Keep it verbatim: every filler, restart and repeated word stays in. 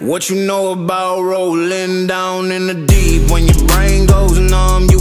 What you know about rolling down in the deep? When your brain goes numb, you